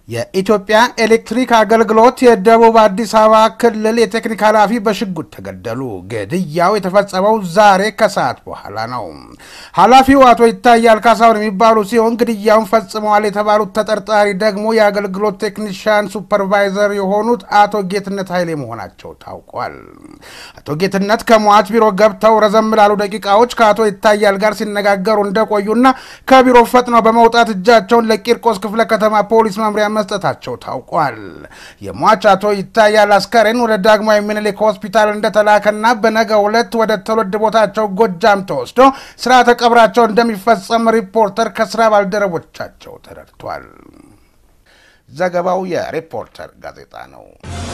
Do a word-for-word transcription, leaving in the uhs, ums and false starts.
የኢትዮጵያ ኤሌክትሪክ አገልግሎት የደቡብ አዲስ አበባ ክልል የቴክኒክ ኃላፊ በሽጉጥ ተገደሉ። ግድያው የተፈጸመው ዛሬ ከሰዓት በኋላ ነው። ኃላፊው አቶ ይታያል ካሳውን የሚባሉ ሲሆን ግድያውን ፈጽመዋል የተባሉት ተጠርጣሪ ደግሞ የአገልግሎት ቴክኒሻን ሱፐርቫይዘር የሆኑት አቶ ጌትነት ኃይሌ መሆናቸው ታውቋል። አቶ ጌትነት ከሟች ቢሮ ገብተው ረዘም ላሉ ደቂቃዎች ከአቶ ይታያል ጋር ሲነጋገሩ እንደቆዩና ከቢሮ ፈጥነው በመውጣት እጃቸውን ለቂርቆስ ክፍለ ከተማ ፖሊስ መምሪያ መስጠታቸው ታውቋል። የሟች አቶ ይታያል አስከሬን ወደ ዳግማዊ ምኒልክ ሆስፒታል እንደተላከና በነገው ዕለት ወደ ትውልድ ቦታቸው ጎጃም ተወስዶ ስርዓተ ቀብራቸው እንደሚፈጸም ሪፖርተር ከስራ ባልደረቦቻቸው ተረድቷል። ዘገባው የሪፖርተር ጋዜጣ ነው።